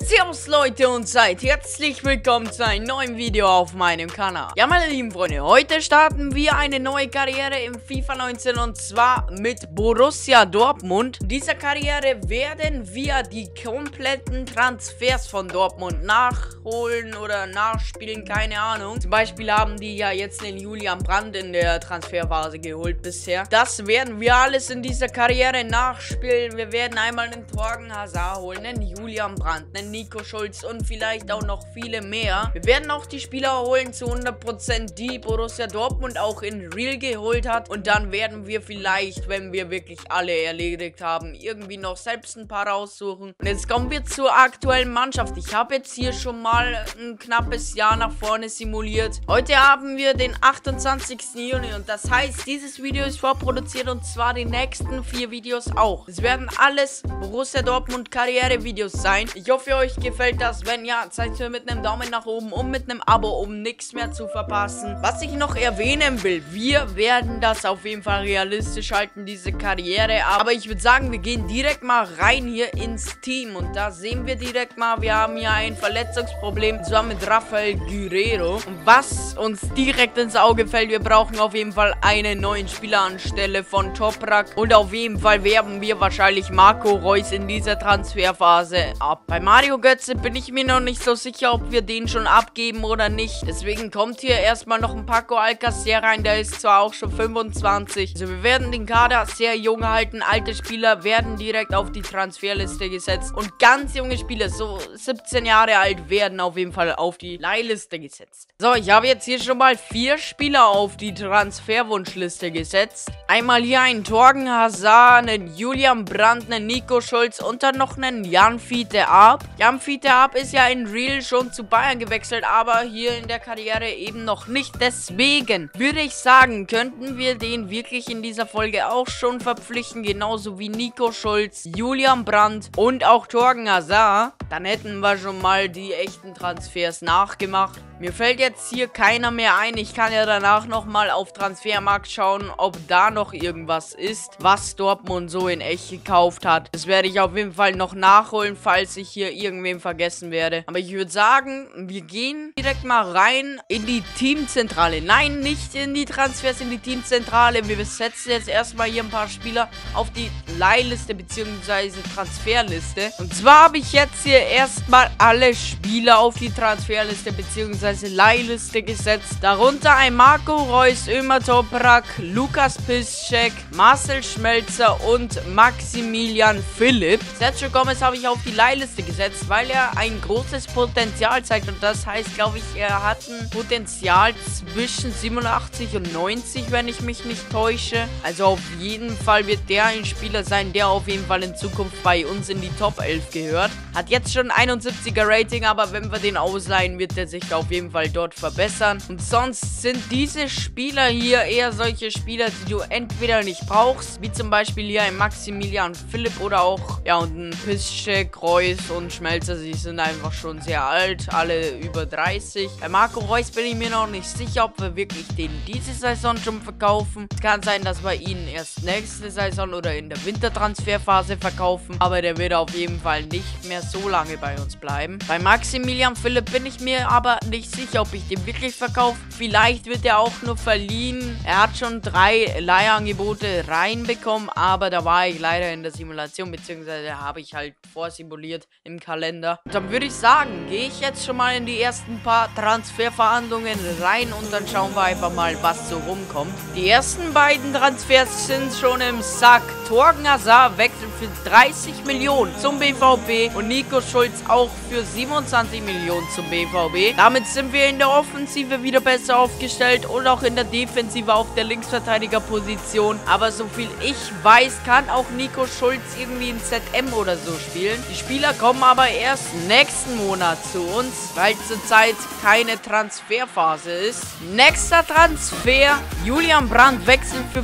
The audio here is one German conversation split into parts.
Servus Leute und seid herzlich willkommen zu einem neuen Video auf meinem Kanal. Ja, meine lieben Freunde, heute starten wir eine neue Karriere im FIFA 19 und zwar mit Borussia Dortmund. In dieser Karriere werden wir die kompletten Transfers von Dortmund nachholen oder nachspielen, keine Ahnung. Zum Beispiel haben die ja jetzt den Julian Brandt in der Transferphase geholt bisher. Das werden wir alles in dieser Karriere nachspielen. Wir werden einmal einen Thorgan Hazard holen, einen Julian Brandt, einen Nico Schulz und vielleicht auch noch viele mehr. Wir werden auch die Spieler holen zu 100%, die Borussia Dortmund auch in Real geholt hat. Und dann werden wir vielleicht, wenn wir wirklich alle erledigt haben, irgendwie noch selbst ein paar raussuchen. Und jetzt kommen wir zur aktuellen Mannschaft. Ich habe jetzt hier schon mal ein knappes Jahr nach vorne simuliert. Heute haben wir den 28. Juni und das heißt, dieses Video ist vorproduziert und zwar die nächsten 4 Videos auch. Es werden alles Borussia Dortmund Karriere-Videos sein. Ich hoffe, euch gefällt das. Wenn ja, zeigt mir mit einem Daumen nach oben und mit einem Abo, um nichts mehr zu verpassen. Was ich noch erwähnen will, wir werden das auf jeden Fall realistisch halten, diese Karriere. Aber ich würde sagen, wir gehen direkt mal rein hier ins Team. Und da sehen wir direkt mal, wir haben hier ein Verletzungsproblem. Und zwar mit Rafael Guerreiro. Und was uns direkt ins Auge fällt, wir brauchen auf jeden Fall einen neuen Spieler anstelle von Toprak. Und auf jeden Fall werben wir wahrscheinlich Marco Reus in dieser Transferphase ab. Bei Mario Götze bin ich mir noch nicht so sicher, ob wir den schon abgeben oder nicht. Deswegen kommt hier erstmal noch ein Paco Alcacer rein. Der ist zwar auch schon 25. Also wir werden den Kader sehr jung halten. Alte Spieler werden direkt auf die Transferliste gesetzt. Und ganz junge Spieler, so 17 Jahre alt, werden auf jeden Fall auf die Leihliste gesetzt. So, ich habe jetzt hier schon mal 4 Spieler auf die Transferwunschliste gesetzt. Einmal hier einen Thorgan Hazard, einen Julian Brandt, einen Nico Schulz und dann noch einen Jan Fiete Ab. Jan Fiete Ab ist ja in Real schon zu Bayern gewechselt, aber hier in der Karriere eben noch nicht. Deswegen würde ich sagen, könnten wir den wirklich in dieser Folge auch schon verpflichten, genauso wie Nico Schulz, Julian Brandt und auch Thorgan Hazard. Dann hätten wir schon mal die echten Transfers nachgemacht. Mir fällt jetzt hier keiner mehr ein. Ich kann ja danach nochmal auf Transfermarkt schauen, ob da noch irgendwas ist, was Dortmund so in echt gekauft hat. Das werde ich auf jeden Fall noch nachholen, falls ich hier irgendwen vergessen werde. Aber ich würde sagen, wir gehen direkt mal rein in die Teamzentrale. Nein, nicht in die Transfers, in die Teamzentrale. Wir setzen jetzt erstmal hier ein paar Spieler auf die Leihliste bzw. Transferliste. Und zwar habe ich jetzt hier erstmal alle Spieler auf die Transferliste bzw. Leihliste gesetzt. Darunter ein Marco Reus, Ömer Toprak, Lukas Piszczek, Marcel Schmelzer und Maximilian Philipp. Sergio Gomez habe ich auf die Leihliste gesetzt, weil er ein großes Potenzial zeigt. Und das heißt, glaube ich, er hat ein Potenzial zwischen 87 und 90, wenn ich mich nicht täusche. Also auf jeden Fall wird der ein Spieler sein, der auf jeden Fall in Zukunft bei uns in die Top 11 gehört. Hat jetzt schon 71er Rating, aber wenn wir den ausleihen, wird er sich auf jeden Fall dort verbessern. Und sonst sind diese Spieler hier eher solche Spieler, die du entweder nicht brauchst, wie zum Beispiel hier ein Maximilian Philipp oder auch, ja, und ein Piszczek, Reus und Schmelzer. Sie sind einfach schon sehr alt, alle über 30. Bei Marco Reus bin ich mir noch nicht sicher, ob wir wirklich den diese Saison schon verkaufen. Es kann sein, dass wir ihn erst nächste Saison oder in der Wintertransferphase verkaufen, aber der wird auf jeden Fall nicht mehr so lange bei uns bleiben. Bei Maximilian Philipp bin ich mir aber nicht sicher, ob ich den wirklich verkaufe. Vielleicht wird er auch nur verliehen. Er hat schon 3 Leihangebote reinbekommen, aber da war ich leider in der Simulation, beziehungsweise habe ich halt vorsimuliert im Kalender. Und dann würde ich sagen, gehe ich jetzt schon mal in die ersten paar Transferverhandlungen rein und dann schauen wir einfach mal, was so rumkommt. Die ersten beiden Transfers sind schon im Sack. Thorgan Hazard wechselt für 30 Millionen zum BVB und Nico Schulz auch für 27 Millionen zum BVB. Damit sind wir in der Offensive wieder besser aufgestellt und auch in der Defensive auf der Linksverteidigerposition. Aber so viel ich weiß, kann auch Nico Schulz irgendwie in ZM oder so spielen. Die Spieler kommen aber erst nächsten Monat zu uns, weil zurzeit keine Transferphase ist. Nächster Transfer: Julian Brandt wechselt für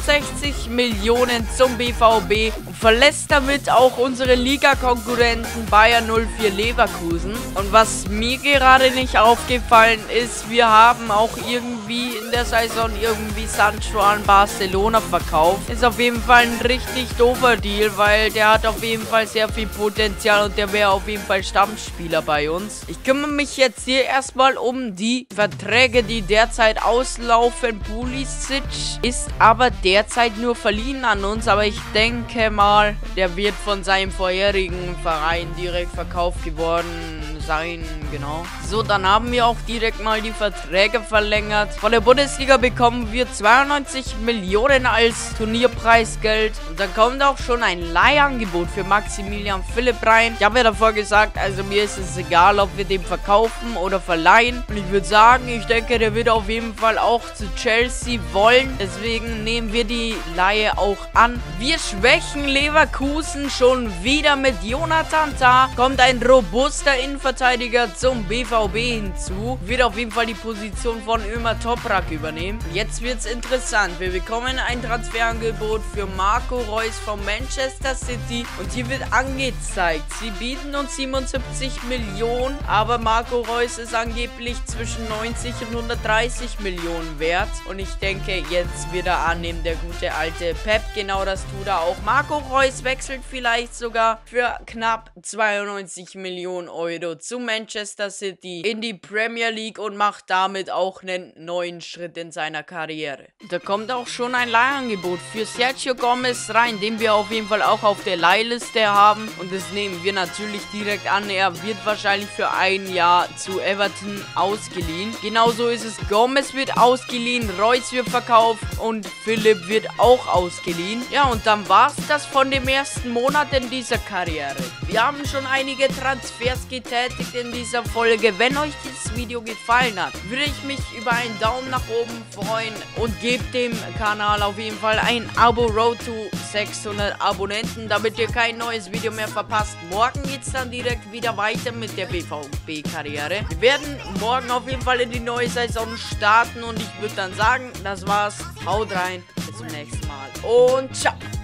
65 Millionen zum BVB und verlässt damit auch unsere Liga-Konkurrenten Bayer 04 Leverkusen. Und was mir gerade nicht aufgefallen ist, wir haben auch irgendwie wie in der Saison irgendwie Sancho an Barcelona verkauft. Ist auf jeden Fall ein richtig doofer Deal, weil der hat auf jeden Fall sehr viel Potenzial und der wäre auf jeden Fall Stammspieler bei uns. Ich kümmere mich jetzt hier erstmal um die Verträge, die derzeit auslaufen. Pulisic ist aber derzeit nur verliehen an uns, aber ich denke mal, der wird von seinem vorherigen Verein direkt verkauft geworden sein, genau. So, dann haben wir auch direkt mal die Verträge verlängert. Von der Bundesliga bekommen wir 92 Millionen als Turnierpreisgeld. Und dann kommt auch schon ein Leihangebot für Maximilian Philipp rein. Ich habe ja davor gesagt, also mir ist es egal, ob wir den verkaufen oder verleihen. Und ich würde sagen, ich denke, der wird auf jeden Fall auch zu Chelsea wollen. Deswegen nehmen wir die Leihe auch an. Wir schwächen Leverkusen schon wieder mit Jonathan Tah. Kommt ein robuster Innenverteidiger zum BVB hinzu. Wird auf jeden Fall die Position von Ömer Toprak übernehmen. Jetzt wird es interessant. Wir bekommen ein Transferangebot für Marco Reus von Manchester City. Und hier wird angezeigt, sie bieten uns 77 Millionen. Aber Marco Reus ist angeblich zwischen 90 und 130 Millionen wert. Und ich denke, jetzt wird er annehmen, der gute alte Pep. Genau das tut er auch. Marco Reus wechselt vielleicht sogar für knapp 92 Millionen Euro zu Manchester City in die Premier League und macht damit auch einen neuen Schritt in seiner Karriere. Da kommt auch schon ein Leihangebot für Sergio Gomez rein, den wir auf jeden Fall auch auf der Leihliste haben. Und das nehmen wir natürlich direkt an. Er wird wahrscheinlich für ein Jahr zu Everton ausgeliehen. Genauso ist es. Gomez wird ausgeliehen, Reus wird verkauft und Philipp wird auch ausgeliehen. Ja, und dann war es das von dem ersten Monat in dieser Karriere. Wir haben schon einige Transfers getätigt in dieser Folge. Wenn euch dieses Video gefallen hat, würde ich mich über einen Daumen nach oben freuen und gebt dem Kanal auf jeden Fall ein Abo. Road to 600 Abonnenten, damit ihr kein neues Video mehr verpasst. Morgen geht es dann direkt wieder weiter mit der BVB-Karriere. Wir werden morgen auf jeden Fall in die neue Saison starten und ich würde dann sagen, das war's. Haut rein, bis zum nächsten Mal und ciao.